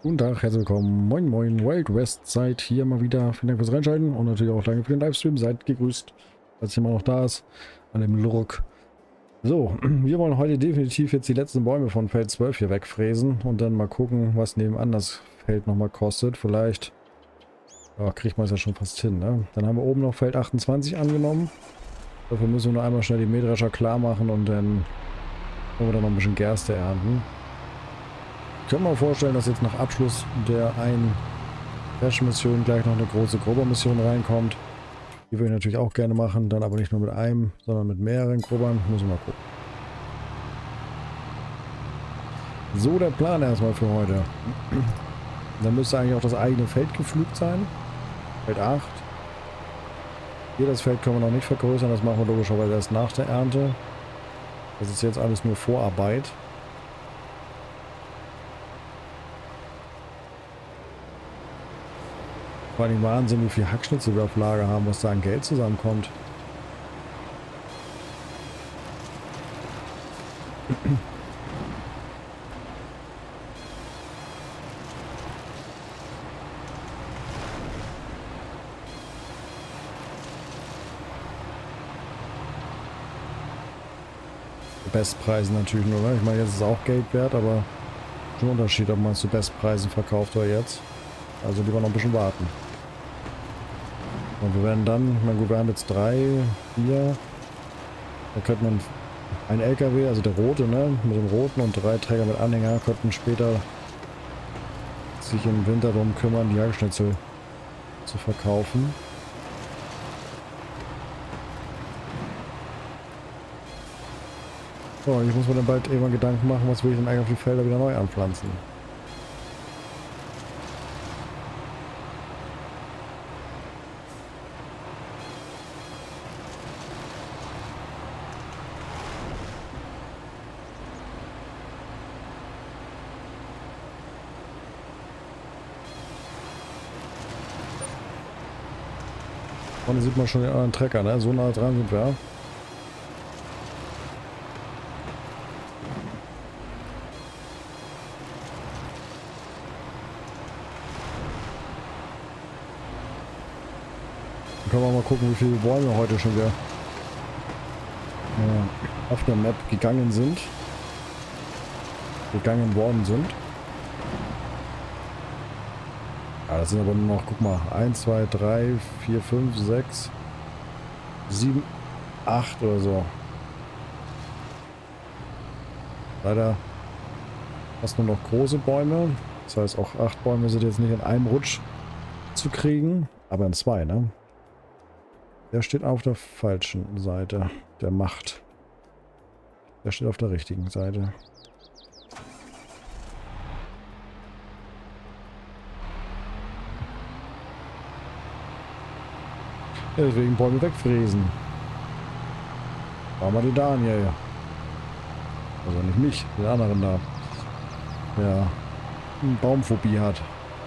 Guten Tag, herzlich willkommen. Moin Moin, Wild West Zeit hier mal wieder. Vielen Dank fürs Reinschalten und natürlich auch danke für den Livestream. Seid gegrüßt, falls jemand noch da ist, an dem Lurk. So, wir wollen heute definitiv jetzt die letzten Bäume von Feld 12 hier wegfräsen und dann mal gucken, was nebenan das Feld nochmal kostet. Vielleicht ja, kriegt man es ja schon fast hin, ne? Dann haben wir oben noch Feld 28 angenommen. Dafür müssen wir nur einmal schnell die Mähdrescher klar machen und dann wollen wir dann noch ein bisschen Gerste ernten. Ich könnte mir vorstellen, dass jetzt nach Abschluss der einen Crash-Mission gleich noch eine große Grubber-Mission reinkommt. Die würde ich natürlich auch gerne machen, dann aber nicht nur mit einem, sondern mit mehreren Grubbern. Müssen wir mal gucken. So der Plan erstmal für heute. Dann müsste eigentlich auch das eigene Feld gepflügt sein. Feld 8. Hier das Feld können wir noch nicht vergrößern, das machen wir logischerweise erst nach der Ernte. Das ist jetzt alles nur Vorarbeit. Vor allem Wahnsinn, wie viel Hackschnitzel wir auf Lager haben, was da an Geld zusammenkommt. Bestpreisen natürlich nur, ne? Ich meine, jetzt ist es auch Geld wert, aber schon ein Unterschied, ob man es zu Bestpreisen verkauft oder jetzt. Also lieber noch ein bisschen warten. Und wir werden dann, ich meine gut, wir haben jetzt 3, 4. Da könnte man ein LKW, also der rote, ne, mit dem roten und 3 Träger mit Anhänger, könnten später sich im Winter darum kümmern, die Hackschnitzel zu verkaufen. So, ich muss mir dann bald irgendwann Gedanken machen, was will ich denn eigentlich auf die Felder wieder neu anpflanzen. Vorne sieht man schon den anderen Trecker, ne? So nah dran sind wir. Dann können wir mal gucken, wie viele Bäume heute schon wieder auf der Map gegangen worden sind. Ja, das sind aber nur noch, guck mal, 1, 2, 3, 4, 5, 6, 7, 8 oder so. Leider fast nur noch große Bäume. Das heißt, auch 8 Bäume sind jetzt nicht in einem Rutsch zu kriegen, aber in 2, ne? Der steht auf der falschen Seite der Macht. Der steht auf der richtigen Seite. Ja, deswegen Bäume wegfräsen. War mal den Daniel. Also nicht mich, den anderen da. Der eine Baumphobie hat.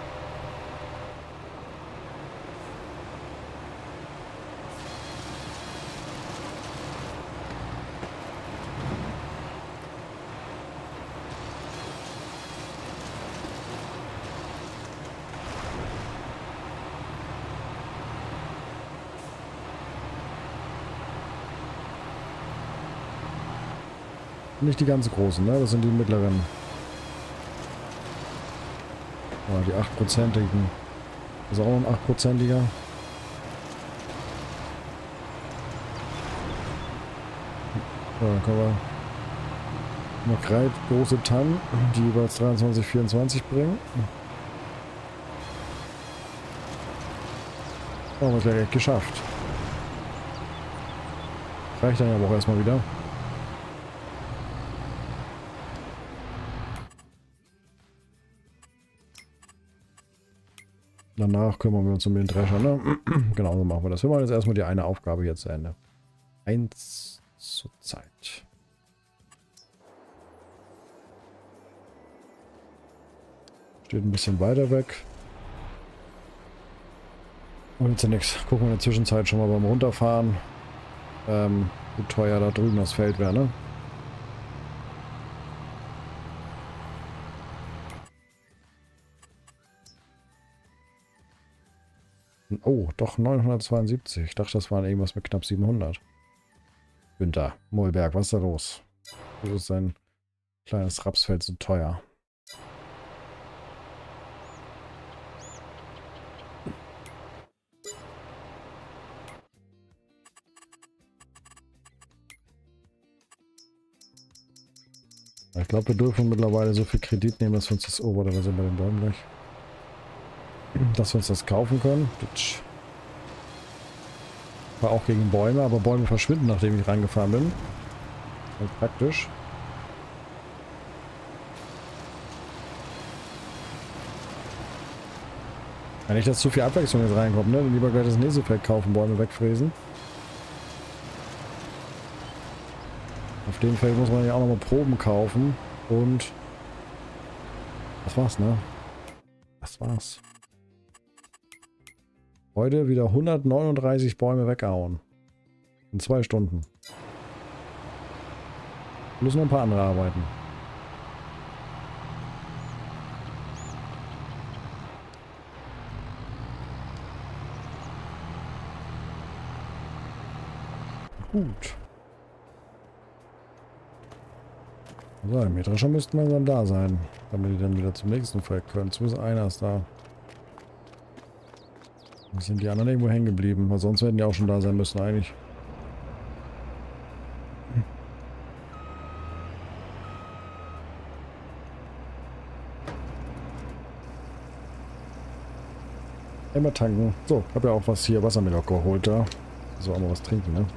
Nicht die ganz großen, ne? Das sind die mittleren. Ja, die 8%igen. Das ist auch noch ein 8%iger. So, dann können wir noch 3 große Tannen, die jeweils 23, 24 bringen. Haben wir es gleich geschafft. Reicht dann aber auch erstmal wieder. Danach kümmern wir uns um den Drescher, ne? Genau, so machen wir das. Wir machen jetzt erstmal die eine Aufgabe jetzt zu Ende. 1 zur Zeit. Steht ein bisschen weiter weg. Und jetzt ja nichts. Gucken wir in der Zwischenzeit schon mal beim Runterfahren, wie teuer da drüben das Feld wäre, ne? Oh, doch 972. Ich dachte, das waren irgendwas mit knapp 700. Günther, Mollberg, was ist da los? Wieso ist sein kleines Rapsfeld so teuer? Ich glaube, wir dürfen mittlerweile so viel Kredit nehmen, dass wir uns das... Oh, warte, wir sind bei den Bäumen gleich. Dass wir uns das kaufen können. Das war auch gegen Bäume, aber Bäume verschwinden, nachdem ich reingefahren bin. Und praktisch. Wenn nicht, dass zu viel Abwechslung jetzt reinkommt, ne? Dann lieber gleich das nächste Feld kaufen, Bäume wegfräsen. Auf dem Feld muss man ja auch nochmal Proben kaufen. Und... Das war's, ne? Das war's. Heute wieder 139 Bäume weghauen. In 2 Stunden. Plus noch ein paar andere Arbeiten. Gut. So, im Mähdrescher müssten wir dann da sein. Damit die dann wieder zum nächsten Feld können. Zumindest einer ist da. Dann sind die anderen irgendwo hängen geblieben. Weil sonst hätten die auch schon da sein müssen eigentlich. Immer tanken. So, ich habe ja auch was hier, Wasser mir noch geholt da. So, auch mal was trinken, ne?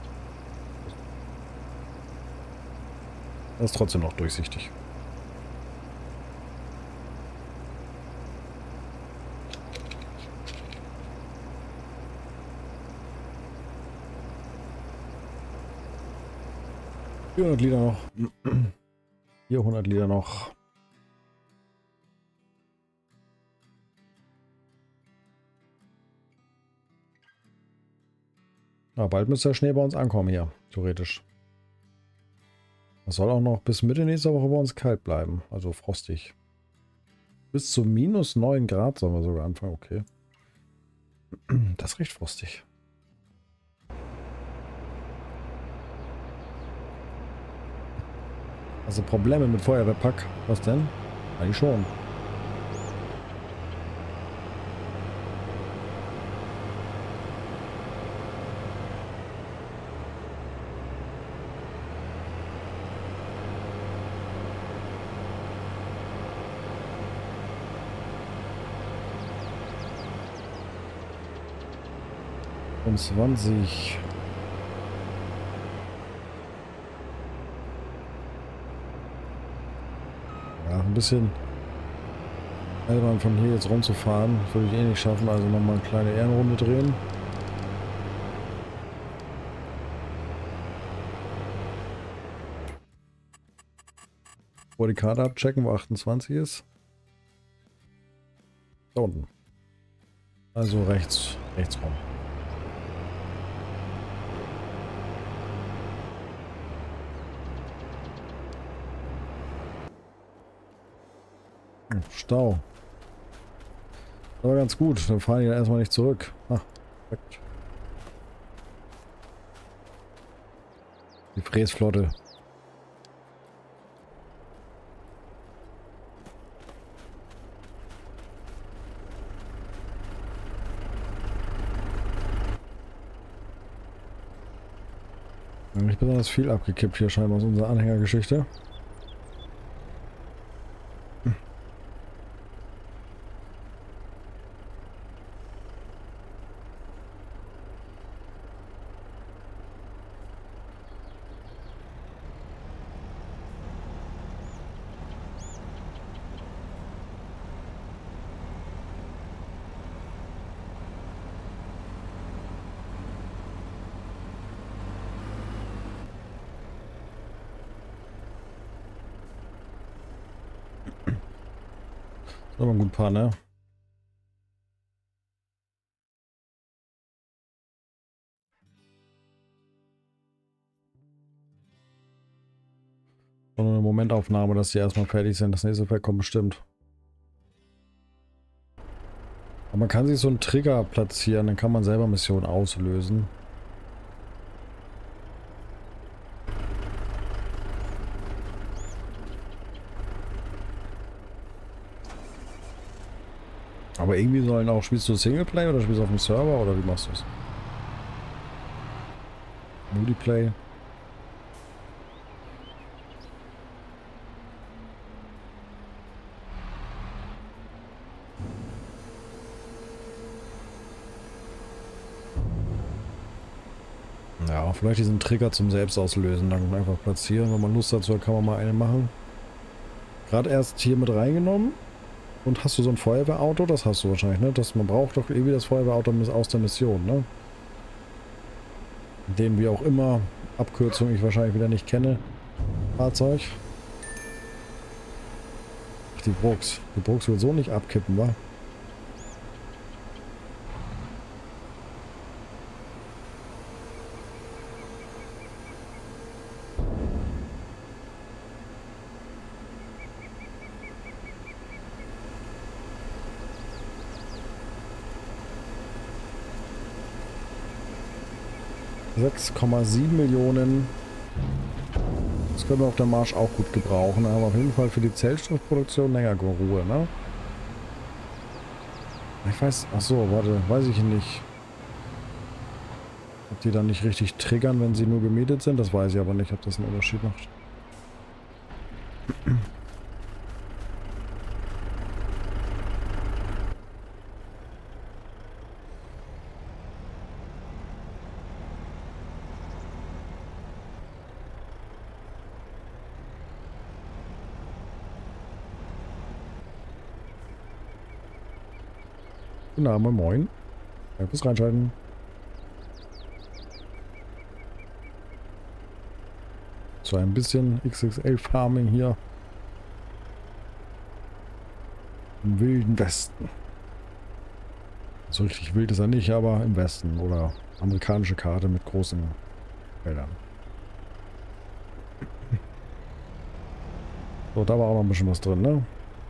Das ist trotzdem noch durchsichtig. $400 Liter noch. 400 Liter noch. Ja, bald müsste der Schnee bei uns ankommen hier, theoretisch. Das soll auch noch bis Mitte nächster Woche bei uns kalt bleiben, also frostig. Bis zu minus 9 Grad sollen wir sogar anfangen, okay. Das ist recht frostig. Also Probleme mit Feuerwehrpack? Was denn? Eigentlich schon. Um 20. Ja, ein bisschen albern von hier jetzt rumzufahren. Würde ich eh nicht schaffen, also nochmal eine kleine Ehrenrunde drehen. Vor die Karte abchecken, wo 28 ist. Da unten. Also rechts rum. Stau. Aber ganz gut, dann fahren die ja erstmal nicht zurück. Ah, perfekt. Die Fräsflotte. Nicht besonders viel abgekippt hier scheinbar aus unserer Anhängergeschichte. Das ist aber ein gut Paar, ne? Schon eine Momentaufnahme, dass die erstmal fertig sind. Das nächste Feld kommt bestimmt. Aber man kann sich so einen Trigger platzieren, dann kann man selber Missionen auslösen. Aber irgendwie sollen auch, spielst du Singleplay oder spielst du auf dem Server oder wie machst du es? Multiplay. Ja, vielleicht diesen Trigger zum Selbstauslösen dann einfach platzieren. Wenn man Lust dazu hat, kann man mal eine machen. Gerade erst hier mit reingenommen. Und hast du so ein Feuerwehrauto? Das hast du wahrscheinlich, ne? Man braucht doch irgendwie das Feuerwehrauto aus der Mission, ne? Den wie auch immer, Abkürzung ich wahrscheinlich wieder nicht kenne. Fahrzeug. Ach, die Brooks. Die Brooks will so nicht abkippen, wa? $6,7 Millionen. Das können wir auf der Marsch auch gut gebrauchen, aber auf jeden Fall für die Zellstoffproduktion länger Ruhe, ne? Ich weiß, ach so, warte, weiß ich nicht. Ob die dann nicht richtig triggern, wenn sie nur gemietet sind, das weiß ich aber nicht, ob das einen Unterschied macht. Guten Abend, moin. Ja, bis reinschalten. So ein bisschen XXL Farming hier. Im wilden Westen. So richtig wild ist er nicht, aber im Westen. Oder amerikanische Karte mit großen Feldern. So, da war auch noch ein bisschen was drin, ne?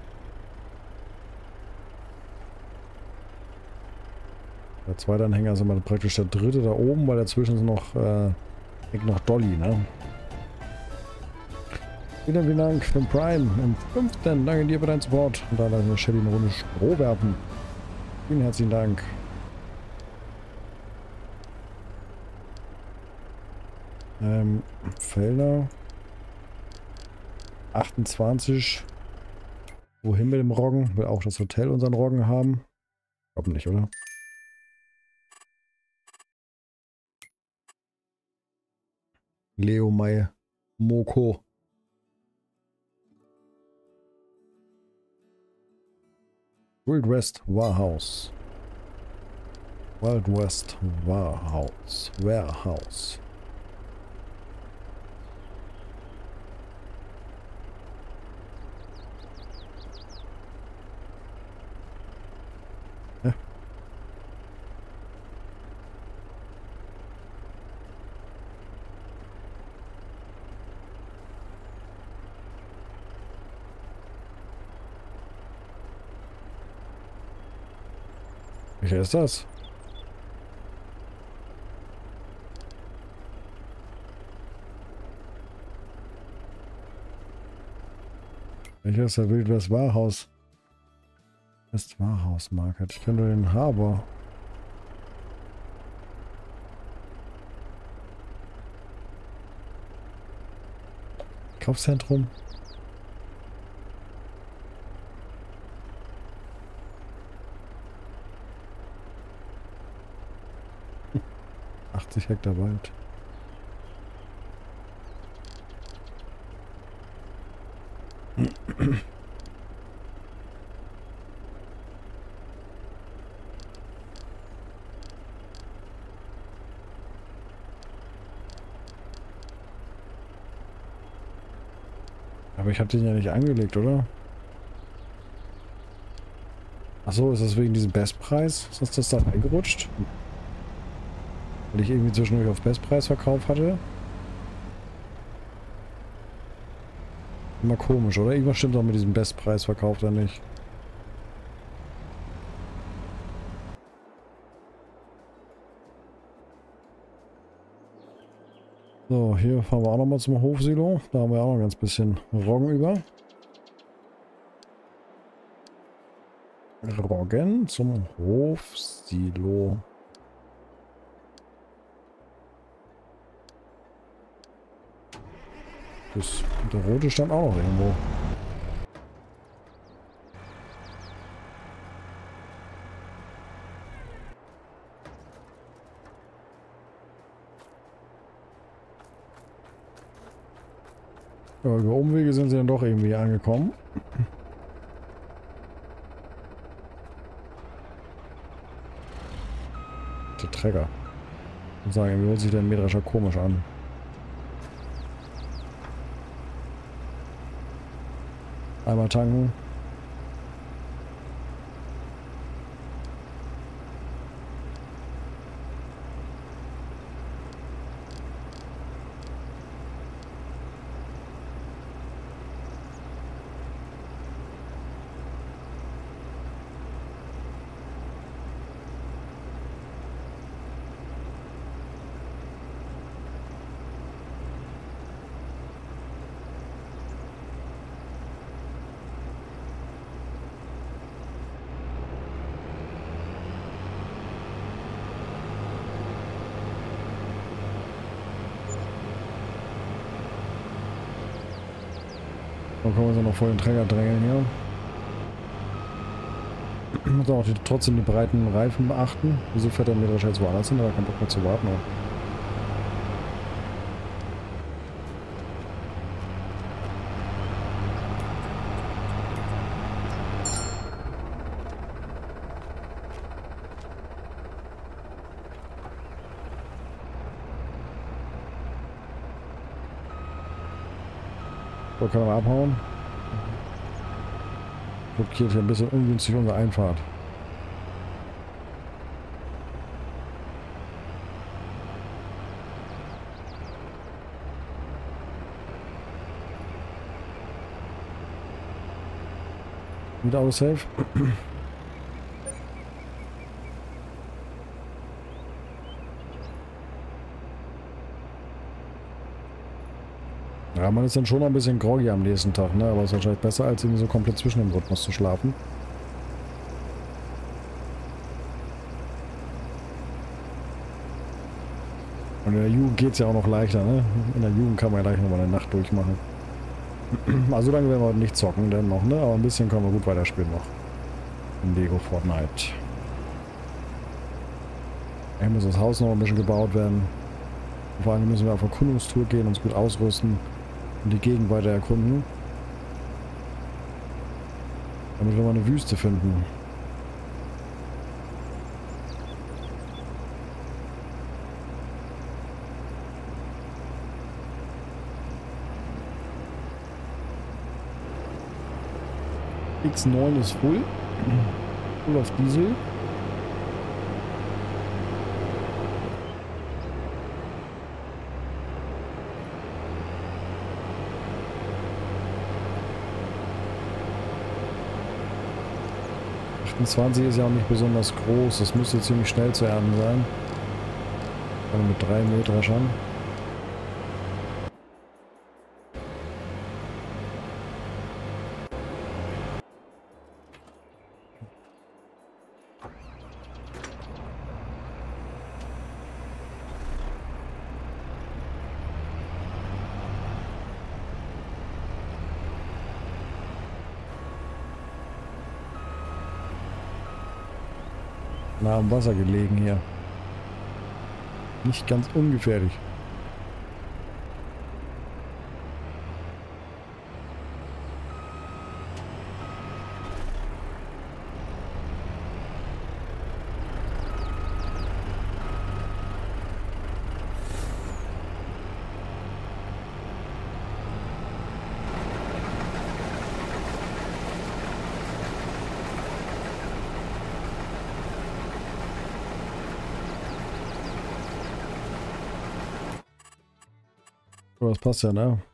Der zweite Anhänger ist immer praktisch der dritte da oben, weil dazwischen ist noch, hängt noch Dolly, ne? Vielen Dank für den Prime im 5. Danke dir für deinen Support. Und da lassen wir Shelly eine Runde Stroh werfen. Vielen herzlichen Dank. Felder. 28. Wohin mit dem Roggen? Will auch das Hotel unseren Roggen haben? Ich glaube nicht, oder? Leo Mai Moko. Wild West Warehouse. Wild West Warehouse. Warehouse. Ja. Welcher ist das? Welcher ist der Wild West Warehouse? West Warehouse Market. Ich kenne nur den Harbor. Kaufzentrum. Hm. 80 Hektar Wald. Aber ich habe den ja nicht angelegt, oder? Achso, ist das wegen diesem Bestpreis? Ist das da reingerutscht? Weil ich irgendwie zwischendurch auf Bestpreis verkauft hatte? Immer komisch, oder? Irgendwas stimmt doch mit diesem Bestpreisverkauf da nicht. So, hier fahren wir auch nochmal zum Hofsilo. Da haben wir auch noch ein ganz bisschen Roggen über. Roggen zum Hofsilo. Der rote stand auch noch irgendwo. Ja, über Umwege sind sie dann doch irgendwie angekommen. Der Träger. Ich muss sagen, wie hört sich der Mähdrescher komisch an. Einmal tanken. Dann können wir so noch vor den Träger drängeln hier. Muss auch trotzdem die breiten Reifen beachten. Wieso fährt der Mähdrescher jetzt woanders hin? Da hat keinen Bock mehr zu warten. Oder? So, können wir abhauen. Blockiert hier ein bisschen ungünstig unsere Einfahrt. Wieder alles safe. Ja, man ist dann schon noch ein bisschen groggy am nächsten Tag, ne? Aber es ist wahrscheinlich besser, als irgendwie so komplett zwischen dem Rhythmus zu schlafen. Und in der Jugend geht es ja auch noch leichter, ne? In der Jugend kann man ja gleich nochmal eine Nacht durchmachen. Also lange werden wir heute nicht zocken, denn noch, ne? Aber ein bisschen können wir gut weiterspielen noch. In Lego Fortnite. Hier muss das Haus noch ein bisschen gebaut werden. Und vor allem müssen wir auf Erkundungstour gehen, uns gut ausrüsten und die Gegend weiter erkunden. Damit wir mal eine Wüste finden. X9 ist full. Full auf Diesel. Ist ja auch nicht besonders groß. Das müsste ziemlich schnell zu ernten sein. Also mit 3 Mähdreschern. Nah am Wasser gelegen hier. Nicht ganz ungefährlich. Aber das passt ja, ne?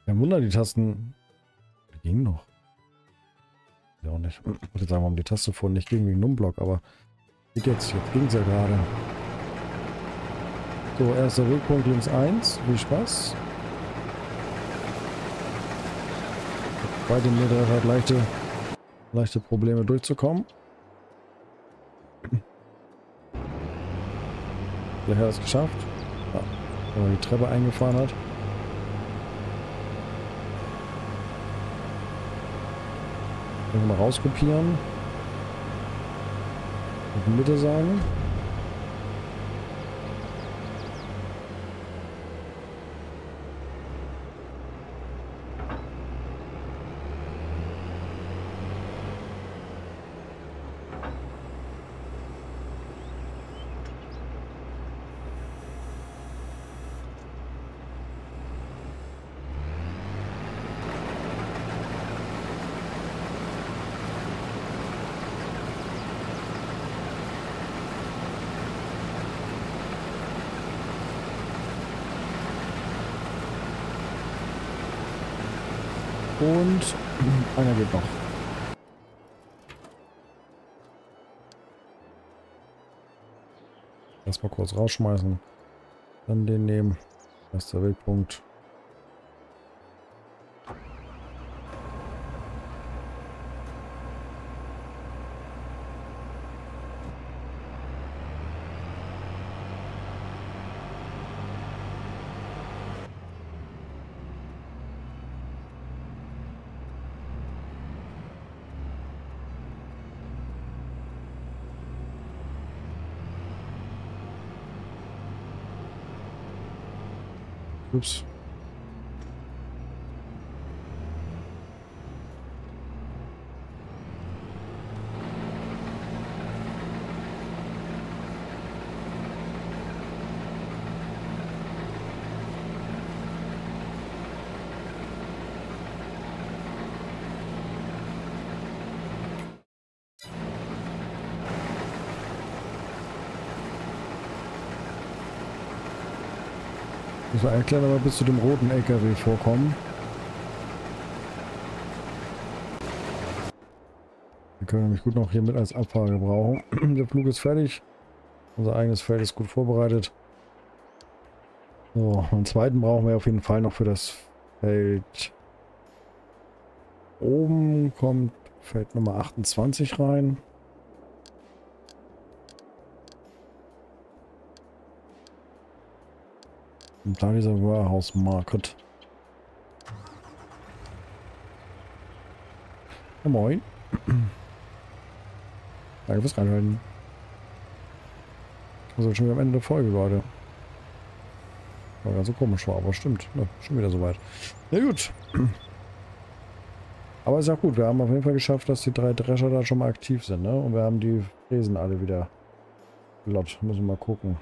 Ja, Wunder, die Tasten. Die gingen noch. Ja, auch nicht. Ich wollte sagen, warum die Taste vorhin nicht ging wegen Numblock, aber geht jetzt ging es ja gerade. So, erster Wegpunkt links 1. Viel Spaß. Zweite Meter hat leichte Probleme durchzukommen. Der Herr hat es geschafft. Ja, wenn man die Treppe eingefahren hat. Mal rauskopieren. Und Mitte sagen. Und einer geht noch. Erstmal kurz rausschmeißen. Dann den nehmen. Erster Wegpunkt. Ups. Muss man erklären, aber bis zu dem roten LKW vorkommen. Wir können nämlich gut noch hier mit als Abfahrer gebrauchen. Der Flug ist fertig. Unser eigenes Feld ist gut vorbereitet. So, einen zweiten brauchen wir auf jeden Fall noch für das Feld. Oben kommt Feld Nummer 28 rein. Und da dieser Warehouse Market. Ja, moin. Danke fürs Reinhalten. Also schon wieder am Ende der Folge, Leute. War ganz so komisch war, aber stimmt. Ne, schon wieder soweit. Na gut. Aber ist ja gut. Wir haben auf jeden Fall geschafft, dass die 3 Drescher da schon mal aktiv sind, ne? Und wir haben die Fräsen alle wieder glatt. Müssen wir mal gucken.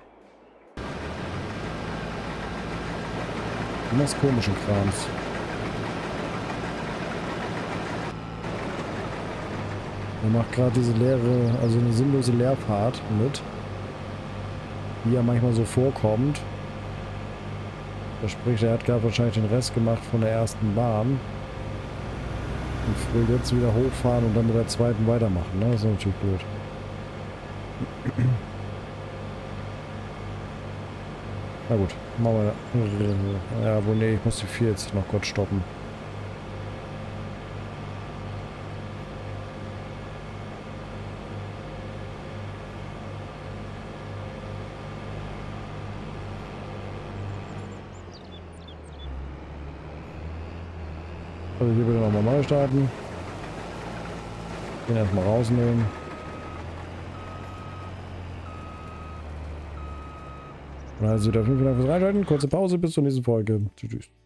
Das komische Krams. Er macht gerade diese leere, also eine sinnlose Leerfahrt mit, wie er manchmal so vorkommt. Das spricht, er hat gerade wahrscheinlich den Rest gemacht von der ersten Bahn und will jetzt wieder hochfahren und dann mit der zweiten weitermachen. Ne? Das ist natürlich blöd. Na gut, machen wir. Ja, wohl nee, ich muss die 4 jetzt noch kurz stoppen. Also hier bitte nochmal neu starten. Den erstmal rausnehmen. Also wieder 5 Minuten fürs Reinschalten. Kurze Pause bis zur nächsten Folge. Tschüss.